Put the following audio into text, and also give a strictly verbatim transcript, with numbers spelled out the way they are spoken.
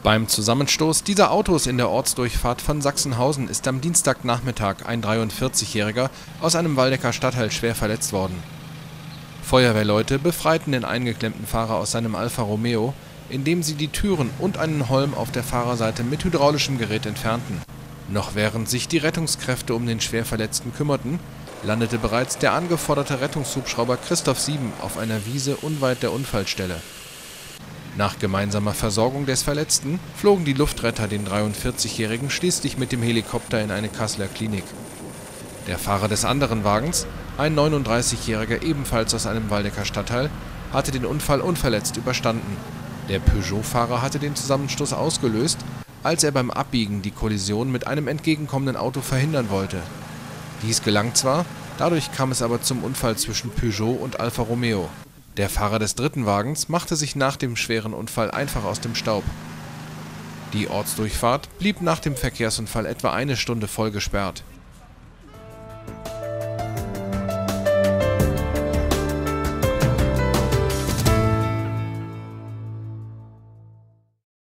Beim Zusammenstoß dieser Autos in der Ortsdurchfahrt von Sachsenhausen ist am Dienstagnachmittag ein dreiundvierzigjähriger aus einem Waldecker Stadtteil schwer verletzt worden. Feuerwehrleute befreiten den eingeklemmten Fahrer aus seinem Alfa Romeo, indem sie die Türen und einen Holm auf der Fahrerseite mit hydraulischem Gerät entfernten. Noch während sich die Rettungskräfte um den Schwerverletzten kümmerten, landete bereits der angeforderte Rettungshubschrauber Christoph sieben auf einer Wiese unweit der Unfallstelle. Nach gemeinsamer Versorgung des Verletzten flogen die Luftretter den dreiundvierzigjährigen schließlich mit dem Helikopter in eine Kasseler Klinik. Der Fahrer des anderen Wagens, ein neununddreißigjähriger ebenfalls aus einem Waldecker Stadtteil, hatte den Unfall unverletzt überstanden. Der Peugeot-Fahrer hatte den Zusammenstoß ausgelöst, als er beim Abbiegen die Kollision mit einem entgegenkommenden Auto verhindern wollte. Dies gelang zwar, dadurch kam es aber zum Unfall zwischen Peugeot und Alfa Romeo. Der Fahrer des dritten Wagens machte sich nach dem schweren Unfall einfach aus dem Staub. Die Ortsdurchfahrt blieb nach dem Verkehrsunfall etwa eine Stunde voll gesperrt.